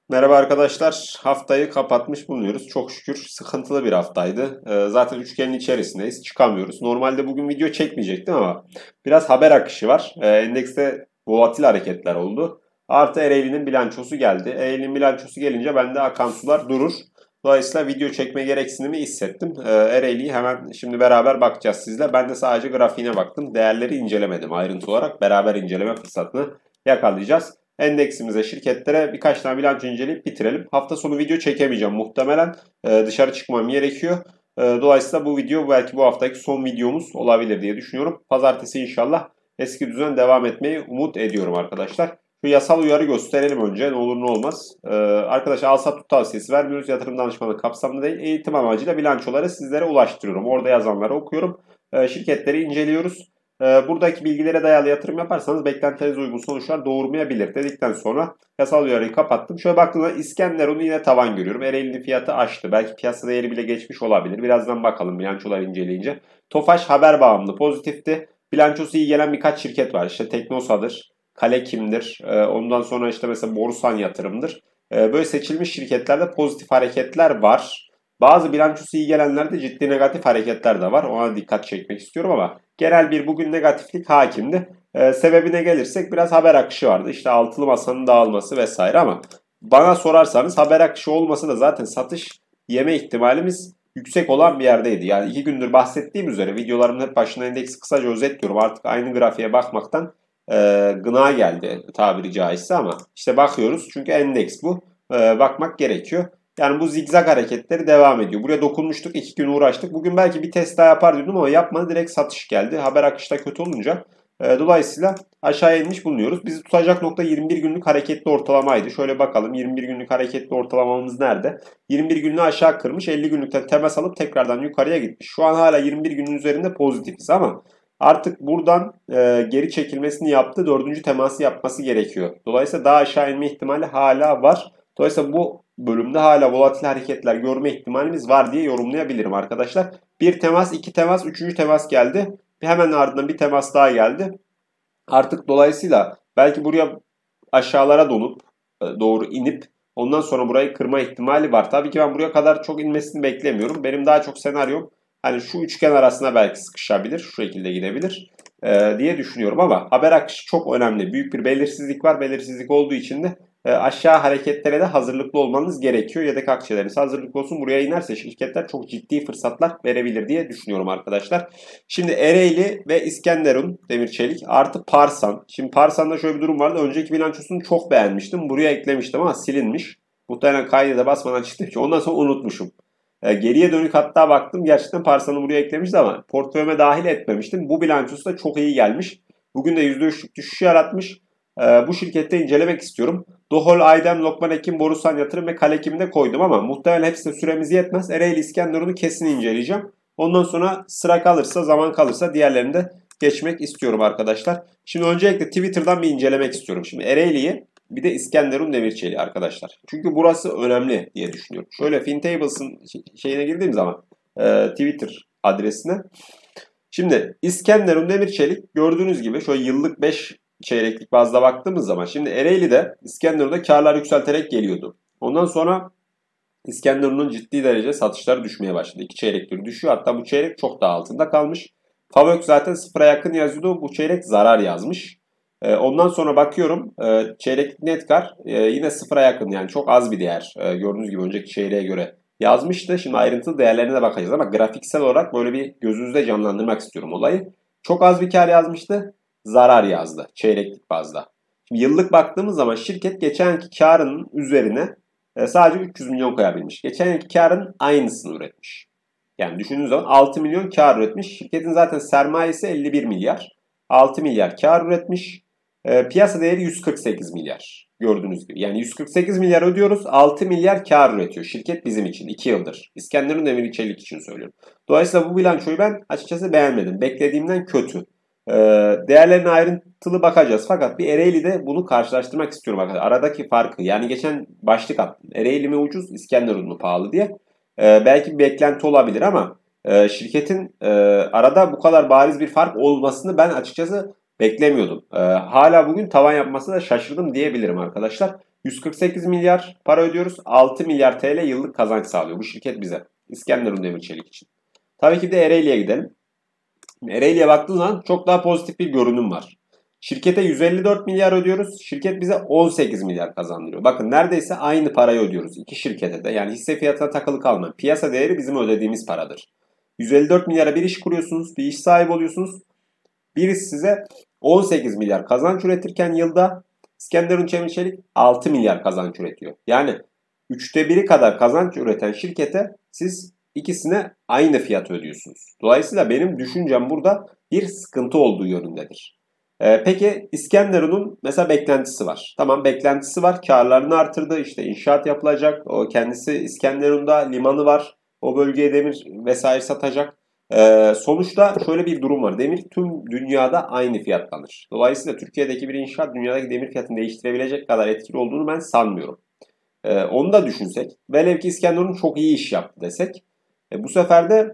Merhaba arkadaşlar. Haftayı kapatmış bulunuyoruz. Çok şükür sıkıntılı bir haftaydı. Zaten üçgenin içerisindeyiz. Çıkamıyoruz. Normalde bugün video çekmeyecektim ama biraz haber akışı var. Endekste volatil hareketler oldu. Artı Ereğli'nin bilançosu geldi. Ereğli'nin bilançosu gelince bende akan sular durur. Dolayısıyla video çekme gereksinimi hissettim. Ereğli'yi hemen şimdi beraber bakacağız sizle. Ben de sadece grafiğine baktım. Değerleri incelemedim ayrıntı olarak. Beraber inceleme fırsatını yakalayacağız. Endeksimize, şirketlere birkaç tane bilanço inceleyip bitirelim. Hafta sonu video çekemeyeceğim muhtemelen. Dışarı çıkmam gerekiyor. Dolayısıyla bu video belki bu haftaki son videomuz olabilir diye düşünüyorum. Pazartesi inşallah eski düzen devam etmeyi umut ediyorum arkadaşlar. Şu yasal uyarı gösterelim önce ne olur ne olmaz. Arkadaşlar al sat tut tavsiyesi vermiyoruz. Yatırım danışmanlığı kapsamında değil. Eğitim amacıyla bilançoları sizlere ulaştırıyorum. Orada yazanları okuyorum. Şirketleri inceliyoruz. Buradaki bilgilere dayalı yatırım yaparsanız beklentilerinize uygun sonuçlar doğurmayabilir dedikten sonra yasal uyarıyı kapattım. Şöyle baktığımda İskenderun'u yine tavan görüyorum. Ereğli'nin fiyatı aştı. Belki piyasa değeri bile geçmiş olabilir. Birazdan bakalım bilançoları inceleyince. Tofaş haber bağımlı pozitifti. Bilançosu iyi gelen birkaç şirket var. İşte Teknosa'dır, Kalekim'dir. Ondan sonra işte mesela Borusan Yatırım'dır. Böyle seçilmiş şirketlerde pozitif hareketler var. Bazı bilançosu iyi gelenlerde ciddi negatif hareketler de var. Ona dikkat çekmek istiyorum ama genel bir bugün negatiflik hakimdi. Sebebine gelirsek biraz haber akışı vardı. İşte altılı masanın dağılması vesaire ama bana sorarsanız haber akışı olmasa da zaten satış yeme ihtimalimiz yüksek olan bir yerdeydi. Yani 2 gündür bahsettiğim üzere videolarımın hep başına endeksi kısaca özetliyorum. Artık aynı grafiğe bakmaktan gına geldi tabiri caizse ama işte bakıyoruz çünkü endeks bu. Bakmak gerekiyor. Yani bu zigzag hareketleri devam ediyor. Buraya dokunmuştuk. 2 gün uğraştık. Bugün belki bir test daha yapar diyordum ama yapmadı. Direkt satış geldi. Haber akışı da kötü olunca. Dolayısıyla aşağıya inmiş bulunuyoruz. Bizi tutacak nokta 21 günlük hareketli ortalamaydı. Şöyle bakalım 21 günlük hareketli ortalamamız nerede? 21 günlüğü aşağı kırmış. 50 günlükten temas alıp tekrardan yukarıya gitmiş. Şu an hala 21 günün üzerinde pozitifiz ama artık buradan geri çekilmesini yaptı. Dördüncü teması yapması gerekiyor. Dolayısıyla daha aşağı inme ihtimali hala var. Dolayısıyla bu bölümde hala volatil hareketler görme ihtimalimiz var diye yorumlayabilirim arkadaşlar. Bir temas, iki temas, üçüncü temas geldi. Hemen ardından bir temas daha geldi. Artık dolayısıyla belki buraya aşağılara donup doğru inip ondan sonra burayı kırma ihtimali var. Tabii ki ben buraya kadar çok inmesini beklemiyorum. Benim daha çok senaryom hani şu üçgen arasına belki sıkışabilir. Şu şekilde gidebilir diye düşünüyorum ama haber akışı çok önemli. Büyük bir belirsizlik var. Belirsizlik olduğu için de aşağı hareketlere de hazırlıklı olmanız gerekiyor. Yedek akçeleriniz hazırlıklı olsun. Buraya inerse şirketler çok ciddi fırsatlar verebilir diye düşünüyorum arkadaşlar. Şimdi Ereğli ve İskenderun Demir Çelik artı Parsan. Şimdi Parsan'da şöyle bir durum vardı. Önceki bilançosunu çok beğenmiştim. Buraya eklemiştim ama silinmiş. Muhtemelen kaydı da basmadan çıktı ki ondan sonra unutmuşum. Geriye dönük hatta baktım gerçekten Parsan'ı buraya eklemişti ama portföyüme dahil etmemiştim. Bu bilançosu da çok iyi gelmiş. Bugün de %3'lük düşüş yaratmış. Bu şirkette incelemek istiyorum. Dohol, Aydem, Lokman Ekim, Borusan Yatırım ve Kalekim'i de koydum ama muhtemelen hepsine süremiz yetmez. Ereğli İskenderun'u kesin inceleyeceğim. Ondan sonra sıra kalırsa, zaman kalırsa diğerlerini de geçmek istiyorum arkadaşlar. Şimdi öncelikle Twitter'dan bir incelemek istiyorum. Şimdi Ereğli'yi bir de İskenderun Demirçeli arkadaşlar. Çünkü burası önemli diye düşünüyorum. Şöyle FinTables'ın şeyine girdiğim zaman Twitter adresine. Şimdi İskenderun Demirçelik gördüğünüz gibi şöyle yıllık 5 çeyreklik bazda baktığımız zaman şimdi Ereğli'de İskenderun'da karlar yükselterek geliyordu. Ondan sonra İskenderun'un ciddi derece satışları düşmeye başladı. 2 çeyrektir düşüyor. Hatta bu çeyrek çok daha altında kalmış. Favök zaten sıfıra yakın yazıyordu. Bu çeyrek zarar yazmış. Ondan sonra bakıyorum çeyreklik net kar yine sıfıra yakın yani çok az bir değer. Gördüğünüz gibi önceki çeyreğe göre yazmıştı. Şimdi ayrıntılı değerlerine de bakacağız ama grafiksel olarak böyle bir gözünüzde canlandırmak istiyorum olayı. Çok az bir kar yazmıştı. Zarar yazdı çeyreklik bazda. Şimdi yıllık baktığımız zaman şirket geçenki karının üzerine sadece 300 milyon koyabilmiş. Geçenki karın aynısını üretmiş. Yani düşündüğünüz zaman 6 milyon kar üretmiş. Şirketin zaten sermayesi 51 milyar. 6 milyar kar üretmiş. Piyasa değeri 148 milyar. Gördüğünüz gibi. Yani 148 milyar ödüyoruz. 6 milyar kar üretiyor. Şirket bizim için 2 yıldır. İskenderun Demir Çelik için söylüyorum. Dolayısıyla bu bilançoyu ben açıkçası beğenmedim. Beklediğimden kötü. Değerlerine ayrıntılı bakacağız. Fakat bir Ereğli'de bunu karşılaştırmak istiyorum arkadaşlar. Aradaki farkı. Yani geçen başlık attım. Ereğli mi ucuz, İskenderun mu pahalı diye. Belki bir beklenti olabilir ama şirketin arada bu kadar bariz bir fark olmasını ben açıkçası beklemiyordum. Hala bugün tavan yapmasına da şaşırdım diyebilirim arkadaşlar. 148 milyar para ödüyoruz. 6 milyar TL yıllık kazanç sağlıyor bu şirket bize. İskenderun Demir Çelik için. Tabii ki de Ereğli'ye gidelim. Ereğli'ye baktığın zaman çok daha pozitif bir görünüm var. Şirkete 154 milyar ödüyoruz. Şirket bize 18 milyar kazandırıyor. Bakın neredeyse aynı parayı ödüyoruz iki şirkete de. Yani hisse fiyatına takılı kalmayın. Piyasa değeri bizim ödediğimiz paradır. 154 milyara bir iş kuruyorsunuz, bir iş sahibi oluyorsunuz. Birisi size 18 milyar kazanç üretirken yılda İskenderun Demir Çelik 6 milyar kazanç üretiyor. Yani 3'te 1'i kadar kazanç üreten şirkete siz ikisine aynı fiyat ödüyorsunuz. Dolayısıyla benim düşüncem burada bir sıkıntı olduğu yönündedir. Peki İskenderun'un mesela beklentisi var. Tamam, beklentisi var. Karlarını artırdı. İşte inşaat yapılacak. O kendisi İskenderun'da limanı var. O bölgeye demir vesaire satacak. Sonuçta şöyle bir durum var. Demir tüm dünyada aynı fiyatlanır. Dolayısıyla Türkiye'deki bir inşaat dünyadaki demir fiyatını değiştirebilecek kadar etkili olduğunu ben sanmıyorum. Onu da düşünsek. Velev ki İskenderun çok iyi iş yaptı desek. Bu sefer de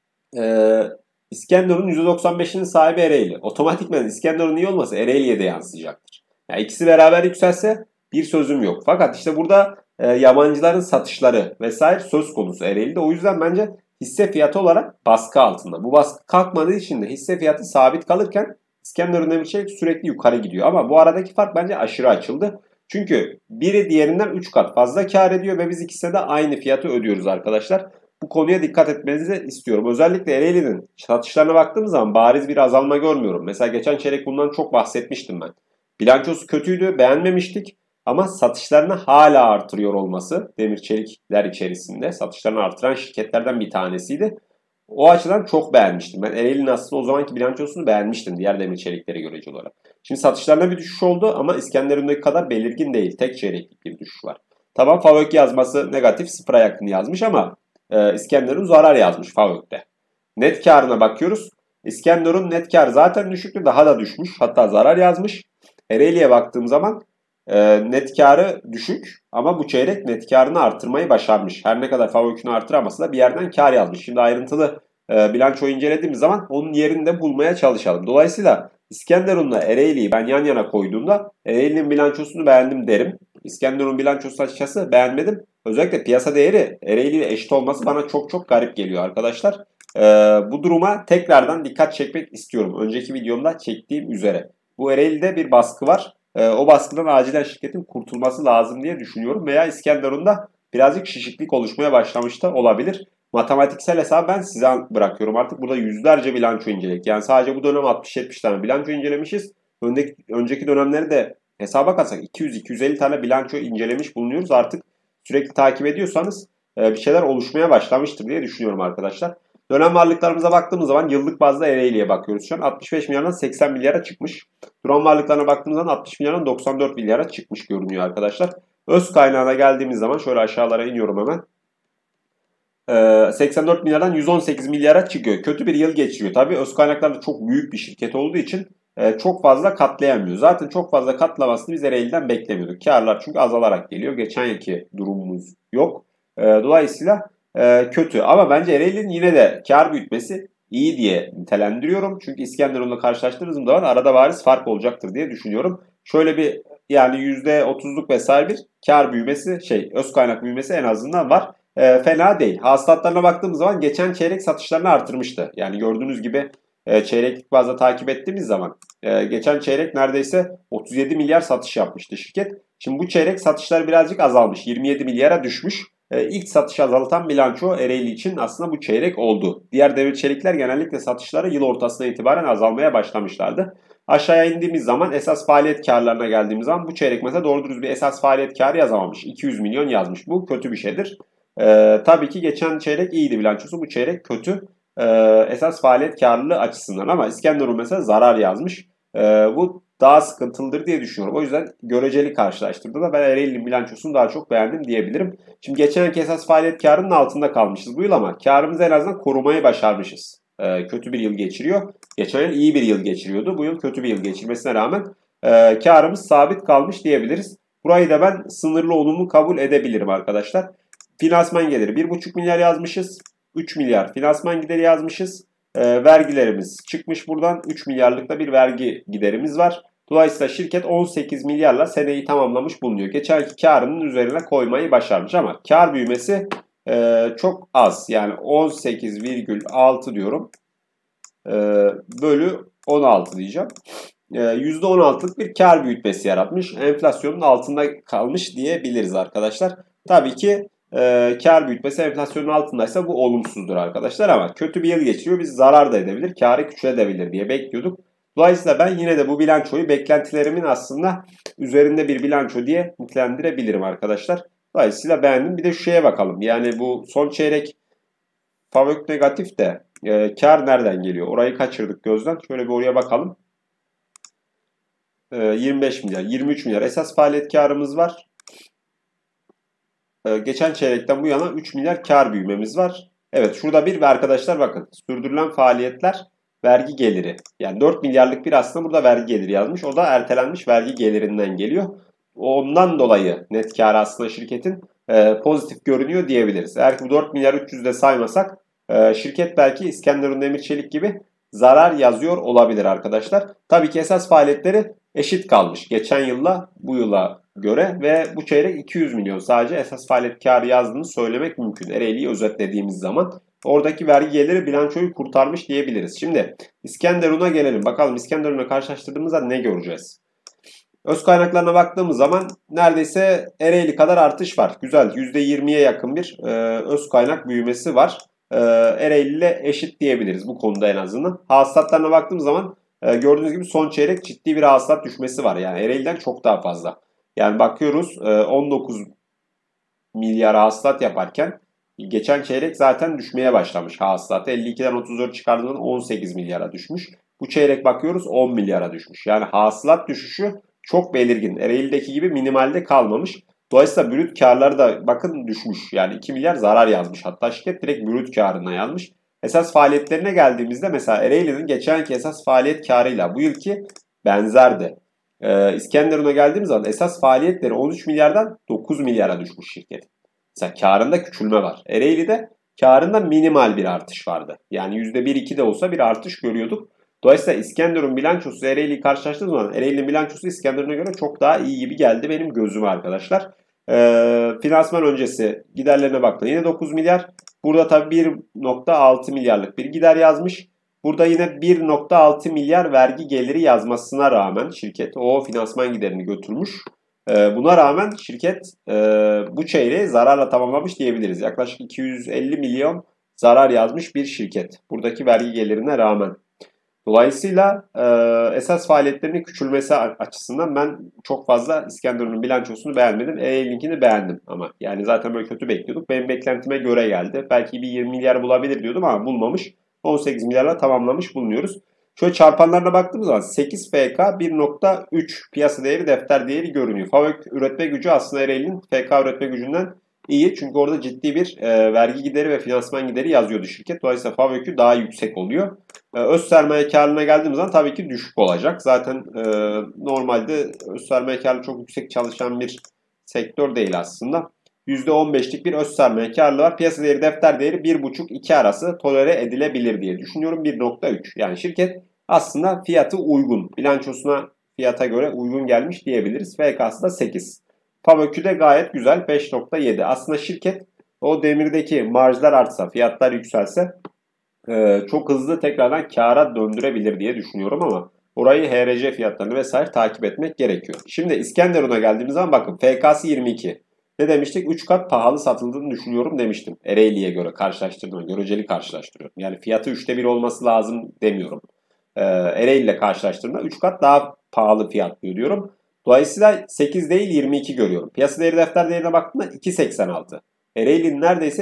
İskenderun'un %95'inin sahibi Ereğli. Otomatikman İskenderun iyi olmasa Ereğli'ye de yansıyacaktır. Yani ikisi beraber yükselse bir sözüm yok. Fakat işte burada yabancıların satışları vesaire söz konusu Ereğli'de. O yüzden bence hisse fiyatı olarak baskı altında. Bu baskı kalkmadığı için de hisse fiyatı sabit kalırken İskenderun Demirçelik sürekli yukarı gidiyor. Ama bu aradaki fark bence aşırı açıldı. Çünkü biri diğerinden 3 kat fazla kar ediyor ve biz ikisine de aynı fiyatı ödüyoruz arkadaşlar. Bu konuya dikkat etmenizi istiyorum. Özellikle Ereğli'nin satışlarına baktığımız zaman bariz bir azalma görmüyorum. Mesela geçen çeyrek bundan çok bahsetmiştim ben. Bilançosu kötüydü, beğenmemiştik. Ama satışlarını hala artırıyor olması demir çelikler içerisinde satışlarını artıran şirketlerden bir tanesiydi. O açıdan çok beğenmiştim. Ben Ereğli'nin aslında o zamanki bilançosunu beğenmiştim diğer demir çeliklere görece olarak. Şimdi satışlarına bir düşüş oldu ama İskenderun'daki kadar belirgin değil. Tek çeyreklik bir düşüş var. Tamam, FAVÖK yazması negatif, sıfıra yakın yazmış ama İskenderun zarar yazmış FAVÖK'te. Net karına bakıyoruz. İskenderun net kar zaten düşüktü, daha da düşmüş. Hatta zarar yazmış. Ereğli'ye baktığım zaman net karı düşük ama bu çeyrek net karını artırmayı başarmış. Her ne kadar FAVÖK'ünü artıramasa da bir yerden kar yazmış. Şimdi ayrıntılı bilançoyu incelediğimiz zaman onun yerini de bulmaya çalışalım. Dolayısıyla İskenderun'la Ereğli'yi ben yan yana koyduğumda Ereğli'nin bilançosunu beğendim derim. İskenderun bilançosu açıkçası beğenmedim. Özellikle piyasa değeri Ereğli ile eşit olması bana çok çok garip geliyor arkadaşlar. Bu duruma tekrardan dikkat çekmek istiyorum. Önceki videomda çektiğim üzere. Bu Ereğli'de bir baskı var. O baskıdan acilen şirketin kurtulması lazım diye düşünüyorum. Veya İskenderun'da birazcık şişiklik oluşmaya başlamış da olabilir. Matematiksel hesabı ben size bırakıyorum. Artık burada yüzlerce bilanço inceledik. Yani sadece bu dönem 60-70 tane bilanço incelemişiz. Önceki dönemleri de hesaba katsak 200-250 tane bilanço incelemiş bulunuyoruz. Artık sürekli takip ediyorsanız bir şeyler oluşmaya başlamıştır diye düşünüyorum arkadaşlar. Dönem varlıklarımıza baktığımız zaman yıllık bazda Ereğli'ye bakıyoruz şu an. 65 milyardan 80 milyara çıkmış. Duran varlıklarına baktığımız zaman 60 milyardan 94 milyara çıkmış görünüyor arkadaşlar. Öz kaynağına geldiğimiz zaman şöyle aşağılara iniyorum hemen. 84 milyardan 118 milyara çıkıyor. Kötü bir yıl geçiriyor. Tabii öz kaynaklar da çok büyük bir şirket olduğu için çok fazla katlayamıyor. Zaten çok fazla katlamasını biz Ereğli'den beklemiyorduk. Karlar çünkü azalarak geliyor. Geçen yılki durumumuz yok. Dolayısıyla kötü. Ama bence Ereğli'nin yine de kar büyütmesi iyi diye nitelendiriyorum. Çünkü İskenderun'la karşılaştırdığımız zaman arada bariz fark olacaktır diye düşünüyorum. Şöyle bir yani %30'luk vesaire bir kar büyümesi, öz kaynak büyümesi en azından var. Fena değil. Hasılatlarına baktığımız zaman geçen çeyrek satışlarını artırmıştı. Yani gördüğünüz gibi çeyreklik bazda takip ettiğimiz zaman geçen çeyrek neredeyse 37 milyar satış yapmıştı şirket. Şimdi bu çeyrek satışlar birazcık azalmış. 27 milyara düşmüş. İlk satış azaltan bilanço Ereğli için aslında bu çeyrek oldu. Diğer demir çelikler genellikle satışları yıl ortasına itibaren azalmaya başlamışlardı. Aşağıya indiğimiz zaman esas faaliyet karlarına geldiğimiz zaman bu çeyrek mesela doğru dürüst bir esas faaliyet karı yazamamış. 200 milyon yazmış. Bu kötü bir şeydir. Tabii ki geçen çeyrek iyiydi bilançosu. Bu çeyrek kötü. Esas faaliyet karlılığı açısından ama İskenderun mesela zarar yazmış. Bu daha sıkıntılıdır diye düşünüyorum. O yüzden göreceli karşılaştırdığımda ben Ereğli'nin bilançosunu daha çok beğendim diyebilirim. Şimdi geçenki esas faaliyet karının altında kalmışız bu yıl ama karımızı en azından korumayı başarmışız. Kötü bir yıl geçiriyor. Geçen yıl iyi bir yıl geçiriyordu. Bu yıl kötü bir yıl geçirmesine rağmen karımız sabit kalmış diyebiliriz. Burayı da ben sınırlı olumlu kabul edebilirim arkadaşlar. Finansman geliri 1,5 milyar yazmışız. 3 milyar finansman gideri yazmışız. Vergilerimiz çıkmış buradan. 3 milyarlık da bir vergi giderimiz var. Dolayısıyla şirket 18 milyarla seneyi tamamlamış bulunuyor. Geçenki karının üzerine koymayı başarmış ama kar büyümesi çok az. Yani 18,6 diyorum. Bölü 16 diyeceğim. %16'lık bir kar büyütmesi yaratmış. Enflasyonun altında kalmış diyebiliriz arkadaşlar. Tabii ki kar büyütmesi enflasyonun altındaysa bu olumsuzdur arkadaşlar ama kötü bir yıl geçiriyor. Biz zarar da edebilir, karı küçülebilir diye bekliyorduk. Dolayısıyla ben yine de bu bilançoyu beklentilerimin aslında üzerinde bir bilanço diye nitelendirebilirim arkadaşlar. Dolayısıyla beğendim. Bir de şu şeye bakalım. Yani bu son çeyrek FAVÖK negatif de kar nereden geliyor? Orayı kaçırdık gözden. Şöyle bir oraya bakalım. 25 milyar, 23 milyar esas faaliyet karımız var. Geçen çeyrekten bu yana 3 milyar kar büyümemiz var. Evet şurada bir ve arkadaşlar bakın sürdürülen faaliyetler vergi geliri. Yani 4 milyarlık bir aslında burada vergi geliri yazmış. O da ertelenmiş vergi gelirinden geliyor. Ondan dolayı net kar aslında şirketin pozitif görünüyor diyebiliriz. Eğer ki bu 4 milyar 300 de saymasak şirket belki İskenderun Demir Çelik gibi zarar yazıyor olabilir arkadaşlar. Tabii ki esas faaliyetleri eşit kalmış. Geçen yılla bu yıla göre ve bu çeyrek 200 milyon sadece esas faaliyet karı yazdığını söylemek mümkün. Ereğli'yi özetlediğimiz zaman oradaki vergi geliri bilançoyu kurtarmış diyebiliriz. Şimdi İskenderun'a gelelim. Bakalım İskenderun'la karşılaştırdığımızda ne göreceğiz? Öz kaynaklarına baktığımız zaman neredeyse Ereğli kadar artış var. Güzel %20'ye yakın bir öz kaynak büyümesi var. Ereğli ile eşit diyebiliriz bu konuda en azından. Hasılatlarına baktığımız zaman gördüğünüz gibi son çeyrek ciddi bir hasılat düşmesi var. Yani Ereğli'den çok daha fazla. Yani bakıyoruz 19 milyar hasılat yaparken geçen çeyrek zaten düşmeye başlamış hasılatı. 52'den 34 çıkardığında 18 milyara düşmüş. Bu çeyrek bakıyoruz 10 milyara düşmüş. Yani hasılat düşüşü çok belirgin. Ereğli'deki gibi minimalde kalmamış. Dolayısıyla brüt karları da bakın düşmüş. Yani 2 milyar zarar yazmış. Hatta şirket direkt brüt karına yazmış. Esas faaliyetlerine geldiğimizde mesela Ereğli'nin geçenki esas faaliyet karıyla bu yılki benzerdi. İskenderun'a geldiğimiz zaman esas faaliyetleri 13 milyardan 9 milyara düşmüş şirket. Mesela karında küçülme var. Ereğli'de karında minimal bir artış vardı. Yani %1-2 de olsa bir artış görüyorduk. Dolayısıyla İskenderun bilançosu Ereğli'yi karşılaştığımız zaman Ereğli'nin bilançosu İskenderun'a göre çok daha iyi gibi geldi benim gözüme arkadaşlar. Finansman öncesi giderlerine baktım. Yine 9 milyar. Burada tabii 1,6 milyarlık bir gider yazmış. Burada yine 1,6 milyar vergi geliri yazmasına rağmen şirket o finansman giderini götürmüş. Buna rağmen şirket bu çeyreği zararla tamamlamış diyebiliriz. Yaklaşık 250 milyon zarar yazmış bir şirket. Buradaki vergi gelirine rağmen. Dolayısıyla esas faaliyetlerinin küçülmesi açısından ben çok fazla İskenderun'un bilançosunu beğenmedim. Ereğli'ninkini beğendim ama yani zaten böyle kötü bekliyorduk. Benim beklentime göre geldi. Belki bir 20 milyar bulabilir diyordum ama bulmamış. 18 milyarla tamamlamış bulunuyoruz. Şöyle çarpanlarına baktığımız zaman 8 FK 1,3 piyasa değeri defter değeri görünüyor. FAVÖK üretme gücü aslında Ereğli'nin FK üretme gücünden iyi. Çünkü orada ciddi bir vergi gideri ve finansman gideri yazıyordu şirket. Dolayısıyla FAVÖK'ü daha yüksek oluyor. Öz sermaye karlılığına geldiğimiz zaman tabii ki düşük olacak. Zaten normalde öz sermaye karlılığı çok yüksek çalışan bir sektör değil aslında. %15'lik bir öz sermaye karlılığı var. Piyasa değeri defter değeri 1,5-2 arası tolere edilebilir diye düşünüyorum. 1,3. Yani şirket aslında fiyatı uygun. Bilançosuna fiyata göre uygun gelmiş diyebiliriz. FK'sı da 8. FAVÖK'ü de gayet güzel 5,7. Aslında şirket o demirdeki marjlar artsa, fiyatlar yükselse çok hızlı tekrardan kâra döndürebilir diye düşünüyorum ama orayı HRC fiyatlarını vesaire takip etmek gerekiyor. Şimdi İskenderun'a geldiğimiz zaman bakın FK'sı 22. Ne demiştik? 3 kat pahalı satıldığını düşünüyorum demiştim. Ereğli'ye göre karşılaştırdığımda, göreceli karşılaştırıyorum. Yani fiyatı 3'te 1 olması lazım demiyorum. Ereğli ile karşılaştırdığımda 3 kat daha pahalı fiyat diyorum. Dolayısıyla 8 değil 22 görüyorum. Piyasa değeri defter değerine baktığımda 2,86. Ereğli'nin neredeyse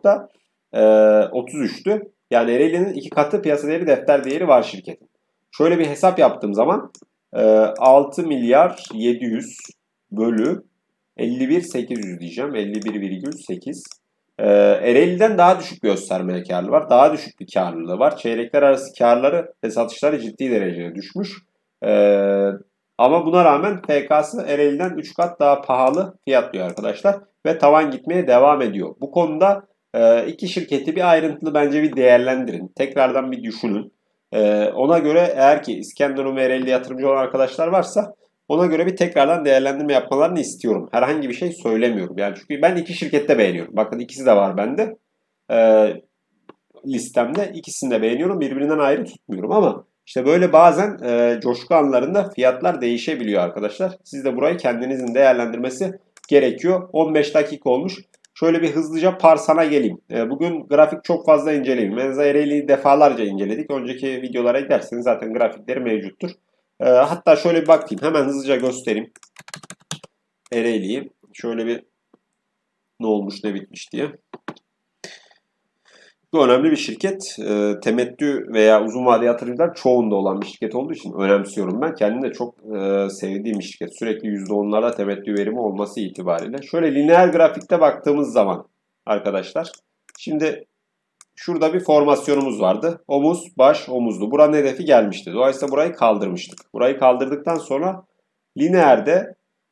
1,33'tü. Yani Ereğli'nin 2 katı piyasa değeri defter değeri var şirketin. Şöyle bir hesap yaptığım zaman 6 milyar 700 bölü 51,800 diyeceğim. 51,8. Ereğli'den daha düşük bir öz sermaye karlılığı var. Daha düşük bir karlılığı var. Çeyrekler arası karları ve satışları ciddi derecede düşmüş. Ama buna rağmen FK'sı Ereğli'den 3 kat daha pahalı fiyatlıyor arkadaşlar. Ve tavan gitmeye devam ediyor. Bu konuda iki şirketi bir ayrıntılı bence bir değerlendirin. Tekrardan bir düşünün. Ona göre eğer ki İskenderun ve Ereğli'de yatırımcı olan arkadaşlar varsa ona göre bir tekrardan değerlendirme yapmalarını istiyorum. Herhangi bir şey söylemiyorum. Yani çünkü ben iki şirkette beğeniyorum. Bakın ikisi de var bende. Listemde ikisini de beğeniyorum. Birbirinden ayrı tutmuyorum ama işte böyle bazen coşku anlarında fiyatlar değişebiliyor arkadaşlar. Siz de burayı kendinizin değerlendirmesi gerekiyor. 15 dakika olmuş. Şöyle bir hızlıca Parsan'a geleyim. Bugün grafik çok fazla inceleyin. Menza Ereğli'yi defalarca inceledik. Önceki videolara giderseniz zaten grafikleri mevcuttur. Hatta şöyle bir bakayım. Hemen hızlıca göstereyim. Ereğli'yi. Şöyle bir ne olmuş ne bitmiş diye. Bu önemli bir şirket. Temettü veya uzun vadeli yatırımcılar çoğunda olan bir şirket olduğu için önemsiyorum ben. Kendim de çok sevdiğim bir şirket. Sürekli %10'larda temettü verimi olması itibariyle. Şöyle lineer grafikte baktığımız zaman arkadaşlar. Şimdi şurada bir formasyonumuz vardı. Omuz, baş, omuzlu. Buranın hedefi gelmişti. Dolayısıyla burayı kaldırmıştık. Burayı kaldırdıktan sonra lineerde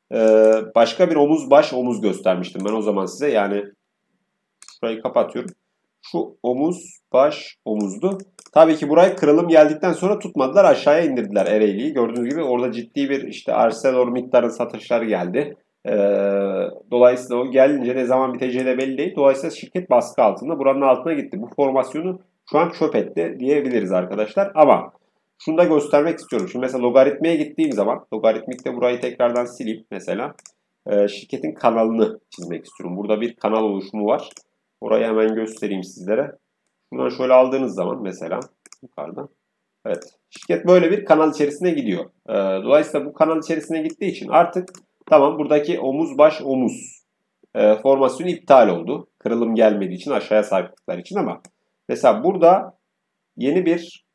başka bir omuz, baş, omuz göstermiştim ben o zaman size. Yani şurayı kapatıyorum. Şu omuz, baş, omuzdu. Tabii ki buraya kırılım geldikten sonra tutmadılar. Aşağıya indirdiler Ereğli'yi. Gördüğünüz gibi orada ciddi bir işte ArcelorMittal'ın satışları geldi. Dolayısıyla o gelince ne zaman biteceği de belli değil. Dolayısıyla şirket baskı altında. Buranın altına gitti. Bu formasyonu şu an çöp etti diyebiliriz arkadaşlar. Ama şunu da göstermek istiyorum. Şimdi mesela logaritmaya gittiğim zaman, logaritmikte burayı tekrardan sileyim mesela. Şirketin kanalını çizmek istiyorum. Burada bir kanal oluşumu var. Orayı hemen göstereyim sizlere. Bunları şöyle aldığınız zaman mesela yukarıda. Evet. Şirket böyle bir kanal içerisine gidiyor. Dolayısıyla bu kanal içerisine gittiği için artık tamam buradaki omuz baş omuz formasyonu iptal oldu. Kırılım gelmediği için aşağıya sarktıkları için ama mesela burada yeni bir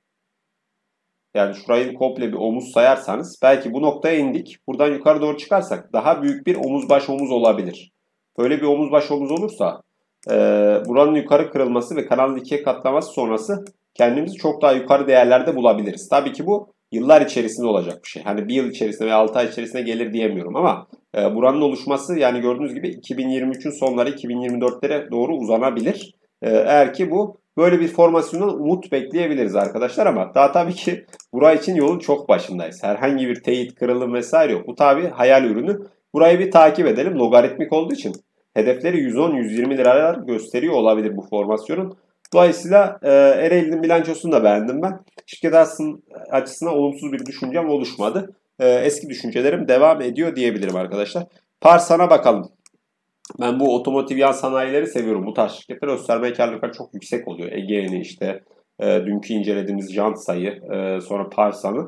yani şurayı komple bir omuz sayarsanız belki bu noktaya indik. Buradan yukarı doğru çıkarsak daha büyük bir omuz baş omuz olabilir. Böyle bir omuz baş omuz olursa buranın yukarı kırılması ve kanalın ikiye katlaması sonrası kendimizi çok daha yukarı değerlerde bulabiliriz. Tabii ki bu yıllar içerisinde olacak bir şey. Hani bir yıl içerisinde veya 6 ay içerisinde gelir diyemiyorum ama buranın oluşması yani gördüğünüz gibi 2023'ün sonları 2024'lere doğru uzanabilir. Eğer ki bu böyle bir formasyondan umut bekleyebiliriz arkadaşlar ama daha tabii ki buraya için yolun çok başındayız. Herhangi bir teyit, kırılım vesaire yok. Bu tabii hayal ürünü. Burayı bir takip edelim. Logaritmik olduğu için hedefleri 110-120 liralar gösteriyor olabilir bu formasyonun. Dolayısıyla Ereğli'nin bilançosunu da beğendim ben. Şirket açısından olumsuz bir düşüncem oluşmadı. Eski düşüncelerim devam ediyor diyebilirim arkadaşlar. Parsan'a bakalım. Ben bu otomotiv yan sanayileri seviyorum. Bu tarz şirketler gösterme karlılıkları çok yüksek oluyor. Ege'ni işte dünkü incelediğimiz Jantsa'yı sonra Parsan'ı.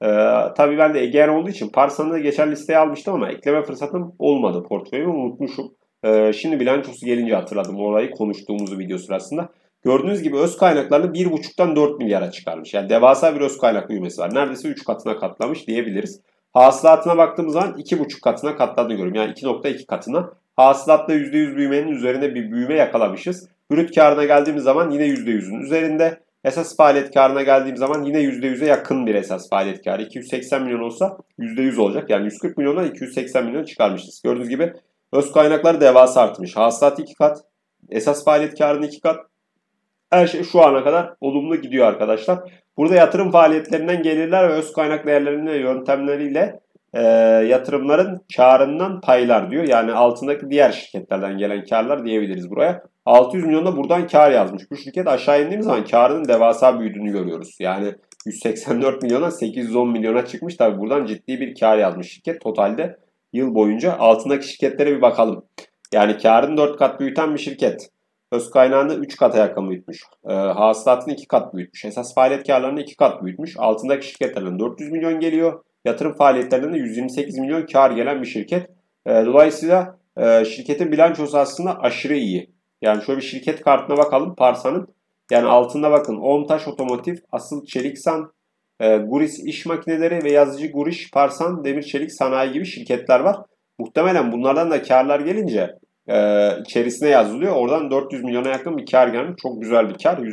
Tabii ben de Ege'n olduğu için Parsan'ı geçen listeye almıştım ama ekleme fırsatım olmadı portföyümü unutmuşum. Şimdi bilançosu gelince hatırladım orayı konuştuğumuz video sırasında. Gördüğünüz gibi öz kaynaklarını 1,5'tan 4 milyara çıkarmış. Yani devasa bir öz kaynak büyümesi var. Neredeyse 3 katına katlamış diyebiliriz. Hasılatına baktığımız zaman 2,5 katına katladığını görüyorum. Yani 2,2 katına. Hasılatta %100 büyümenin üzerinde bir büyüme yakalamışız. Brüt karına geldiğimiz zaman yine %100'ün üzerinde. Esas faaliyet karına geldiğim zaman yine %100'e yakın bir esas faaliyet karı. 280 milyon olsa %100 olacak. Yani 140 milyondan 280 milyon çıkarmışız. Gördüğünüz gibi öz kaynakları devasa artmış. Hasılat 2 kat. Esas faaliyet karının 2 kat. Her şey şu ana kadar olumlu gidiyor arkadaşlar. Burada yatırım faaliyetlerinden gelirler ve öz kaynak değerlerinin yöntemleriyle yatırımların karından paylar diyor. Yani altındaki diğer şirketlerden gelen karlar diyebiliriz buraya. 600 milyon da buradan kar yazmış. Bu şirket aşağı indiğimiz zaman karının devasa büyüdüğünü görüyoruz. Yani 184 milyona 810 milyona çıkmış. Tabi buradan ciddi bir kar yazmış şirket. Totalde yıl boyunca altındaki şirketlere bir bakalım. Yani karını 4 kat büyüten bir şirket. Öz kaynağını 3 kata yakın büyütmüş. Hasılatını 2 kat büyütmüş. Esas faaliyet karlarını 2 kat büyütmüş. Altındaki şirketlerden 400 milyon geliyor. Yatırım faaliyetlerinden de 128 milyon kar gelen bir şirket. Dolayısıyla şirketin bilançosu aslında aşırı iyi. Yani şöyle bir şirket kartına bakalım Parsa'nın. Yani altında bakın Ontaş Otomotiv, Asıl Çeliksan, Guris İş Makineleri ve Yazıcı Guriş, Parsan, Demir Çelik Sanayi gibi şirketler var. Muhtemelen bunlardan da karlar gelince içerisine yazılıyor. Oradan 400 milyona yakın bir kar gelmiş. Çok güzel bir kar.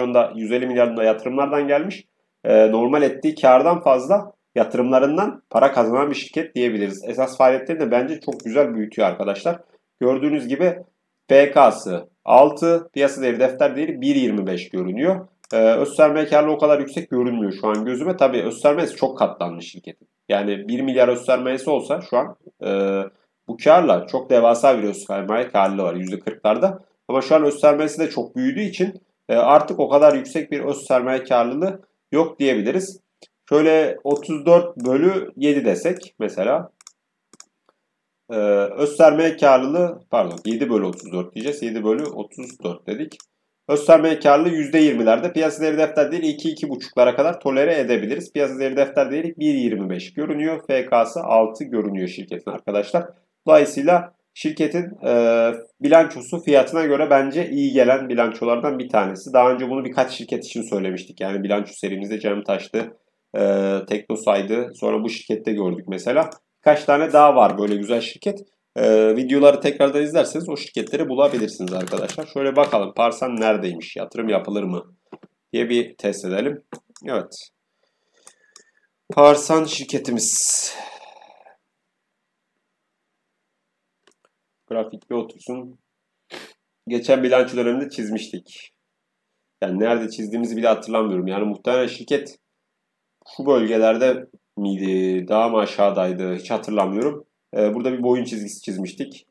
150 milyarın da yatırımlardan gelmiş. Normal ettiği kardan fazla yatırımlarından para kazanan bir şirket diyebiliriz. Esas faaliyetleri de bence çok güzel büyütüyor arkadaşlar. Gördüğünüz gibi PK'sı 6, piyasa değeri defter değeri 1,25 görünüyor. öz sermaye karlılığı o kadar yüksek görünmüyor şu an gözüme. Tabii öz sermayesi çok katlanmış şirketin. Yani 1 milyar öz sermayesi olsa şu an bu karla çok devasa bir öz sermaye karlılığı var %40'larda. Ama şu an öz sermayesi de çok büyüdüğü için artık o kadar yüksek bir öz sermaye karlılığı yok diyebiliriz. Şöyle 34 bölü 7 desek mesela. Öz sermaye karlılığı, pardon 7 bölü 34 diyeceğiz. 7 bölü 34 dedik. Öz sermaye karlılığı %20'lerde. Piyasa değeri defter değeri 2-2,5'lara kadar tolere edebiliriz. Piyasa değeri defter değeri 1,25 görünüyor. FK'sı 6 görünüyor şirketin arkadaşlar. Dolayısıyla şirketin bilançosu fiyatına göre bence iyi gelen bilançolardan bir tanesi. Daha önce bunu birkaç şirket için söylemiştik. Yani bilanço serimizde Cem Taş'tı, Teknosa'ydı. Sonra bu şirkette gördük mesela. Birkaç tane daha var böyle güzel şirket. Videoları tekrardan izlerseniz o şirketleri bulabilirsiniz arkadaşlar. Şöyle bakalım Parsan neredeymiş? Yatırım yapılır mı? Diye bir test edelim. Evet. Parsan şirketimiz. Grafik bir otursun. Geçen bilanço döneminde çizmiştik. Yani nerede çizdiğimizi bile hatırlamıyorum. Yani muhtemelen şirket şu bölgelerde miydi? Daha mı aşağıdaydı? Hiç hatırlamıyorum. Burada bir boyun çizgisi çizmiştik.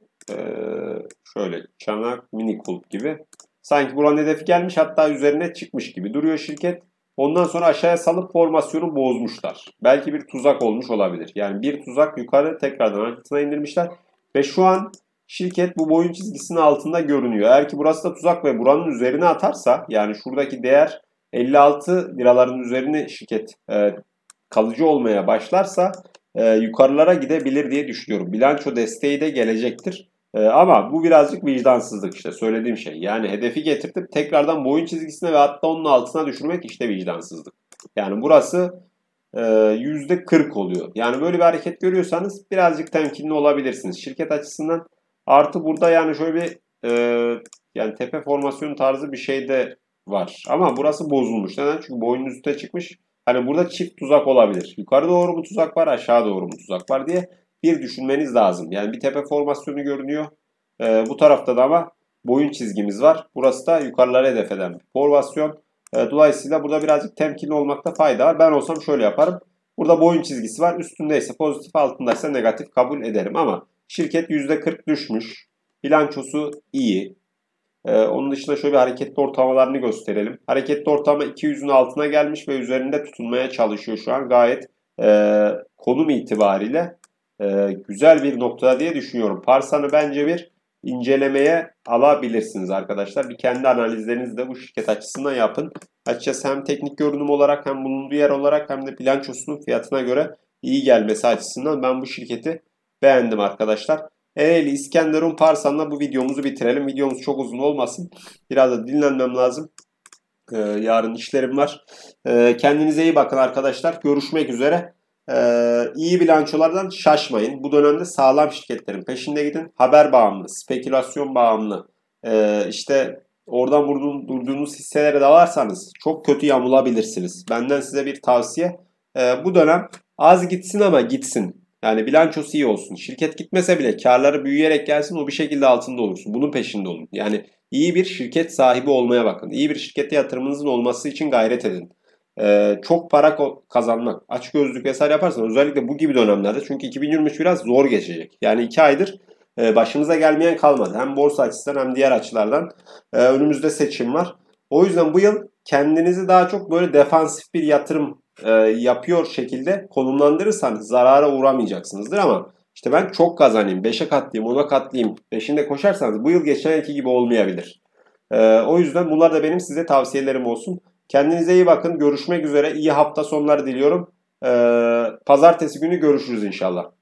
Şöyle çanak, mini kulp gibi. Sanki buranın hedefi gelmiş, hatta üzerine çıkmış gibi duruyor şirket. Ondan sonra aşağıya salıp formasyonu bozmuşlar. Belki bir tuzak olmuş olabilir. Yani bir tuzak yukarı tekrardan altına indirmişler. Ve şu an şirket bu boyun çizgisinin altında görünüyor. Eğer ki burası da tuzak ve buranın üzerine atarsa, yani şuradaki değer 56 liraların üzerine şirket kalıcı olmaya başlarsa yukarılara gidebilir diye düşünüyorum. Bilanço desteği de gelecektir. Ama bu birazcık vicdansızlık, işte söylediğim şey. Yani hedefi getirtip tekrardan boyun çizgisine ve hatta onun altına düşürmek işte vicdansızlık. Yani burası %40 oluyor. Yani böyle bir hareket görüyorsanız birazcık temkinli olabilirsiniz. Şirket açısından artı burada yani şöyle bir yani tepe formasyon tarzı bir şey de var. Ama burası bozulmuş. Neden? Çünkü boyunun üstüne çıkmış. Hani burada çift tuzak olabilir. Yukarı doğru mu tuzak var, aşağı doğru mu tuzak var diye bir düşünmeniz lazım. Yani bir tepe formasyonu görünüyor. Bu tarafta da ama boyun çizgimiz var. Burası da yukarılara hedef eden bir formasyon. Dolayısıyla burada birazcık temkinli olmakta fayda var. Ben olsam şöyle yaparım. Burada boyun çizgisi var. Üstündeyse pozitif, altındaysa negatif kabul ederim. Ama şirket %40 düşmüş. Bilançosu iyi. Onun dışında şöyle bir hareketli ortalamalarını gösterelim. Hareketli ortalama 200'ün altına gelmiş ve üzerinde tutunmaya çalışıyor şu an. Gayet konum itibariyle güzel bir noktada diye düşünüyorum. Parsan'ı bence bir incelemeye alabilirsiniz arkadaşlar. Bir kendi analizlerinizi de bu şirket açısından yapın. Açıkçası hem teknik görünüm olarak hem bulunduğu yer olarak hem de bilançosunun fiyatına göre iyi gelmesi açısından ben bu şirketi beğendim arkadaşlar. Ereğli İskenderun Parsan'la bu videomuzu bitirelim. Videomuz çok uzun olmasın. Biraz da dinlenmem lazım. Yarın işlerim var. Kendinize iyi bakın arkadaşlar. Görüşmek üzere. İyi bilançolardan şaşmayın. Bu dönemde sağlam şirketlerin peşinde gidin. Haber bağımlı, spekülasyon bağımlı, işte oradan durduğunuz hisselere dalarsanız çok kötü yamulabilirsiniz. Benden size bir tavsiye. Bu dönem az gitsin ama gitsin. Yani bilançosu iyi olsun. Şirket gitmese bile karları büyüyerek gelsin, o bir şekilde altında olursun. Bunun peşinde olun. Yani iyi bir şirket sahibi olmaya bakın. İyi bir şirkette yatırımınızın olması için gayret edin. Çok para kazanmak, açgözlülük vesaire yaparsanız özellikle bu gibi dönemlerde, çünkü 2023 biraz zor geçecek. Yani 2 aydır başımıza gelmeyen kalmadı. Hem borsa açısından hem diğer açılardan. Önümüzde seçim var. O yüzden bu yıl kendinizi daha çok böyle defansif bir yatırım yapıyor şekilde konumlandırırsanız zarara uğramayacaksınızdır. Ama işte ben çok kazanayım, 5'e katlayayım, 10'a katlayayım peşinde koşarsanız bu yıl geçen yılki gibi olmayabilir. O yüzden bunlar da benim size tavsiyelerim olsun. Kendinize iyi bakın. Görüşmek üzere. İyi hafta sonları diliyorum. Pazartesi günü görüşürüz inşallah.